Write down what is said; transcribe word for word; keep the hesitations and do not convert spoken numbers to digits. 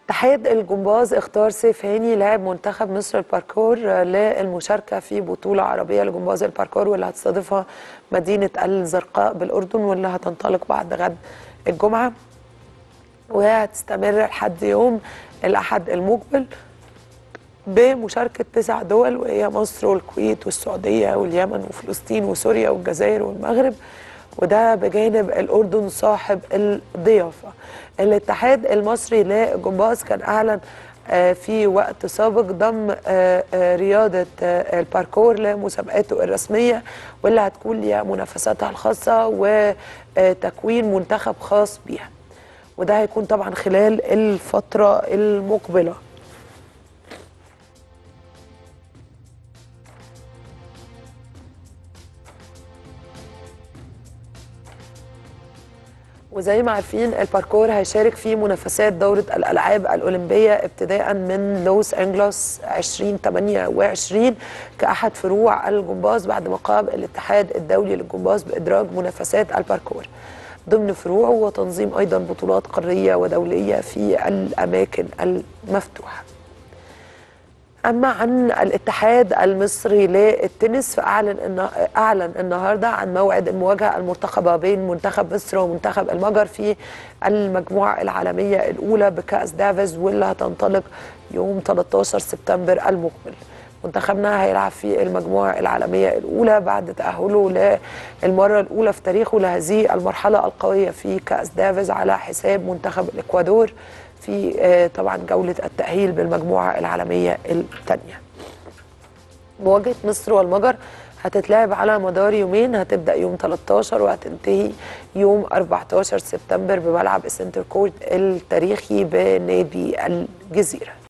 اتحاد الجمباز اختار سيف هاني لاعب منتخب مصر الباركور للمشاركة في بطولة عربية لجمباز الباركور، واللي هتستضيفها مدينة الزرقاء بالأردن، واللي هتنطلق بعد غد الجمعة، وهتستمر لحد يوم الأحد المقبل بمشاركة تسع دول، وهي مصر والكويت والسعودية واليمن وفلسطين وسوريا والجزائر والمغرب، وده بجانب الأردن صاحب الضيافة. الاتحاد المصري للجمباز كان أعلن في وقت سابق ضم رياضة الباركور لمسابقاته الرسمية، واللي هتكون ليها منافساتها الخاصة وتكوين منتخب خاص بيها، وده هيكون طبعا خلال الفترة المقبلة. وزي ما عارفين الباركور هيشارك في منافسات دورة الألعاب الأولمبية ابتداء من لوس أنجلوس ألفين وثمانية وعشرين كأحد فروع الجمباز، بعد ما قام الاتحاد الدولي للجمباز بإدراج منافسات الباركور ضمن فروعه، وتنظيم أيضا بطولات قارية ودولية في الأماكن المفتوحة. أما عن الاتحاد المصري للتنس فأعلن إن أعلن النهارده عن موعد المواجهة المرتقبة بين منتخب مصر ومنتخب المجر في المجموعة العالمية الأولى بكأس دافيز، واللي هتنطلق يوم ثلاثة عشر سبتمبر المقبل. منتخبنا هيلعب في المجموعة العالمية الأولى بعد تأهله للمرة الأولى في تاريخه لهذه المرحلة القوية في كأس دافيز على حساب منتخب الإكوادور في طبعا جولة التأهيل بالمجموعة العالمية الثانية. مواجهة مصر والمجر هتتلعب على مدار يومين، هتبدأ يوم ثلاثة عشر وهتنتهي يوم أربعة عشر سبتمبر بملعب السنتر كورت التاريخي بنادي الجزيرة.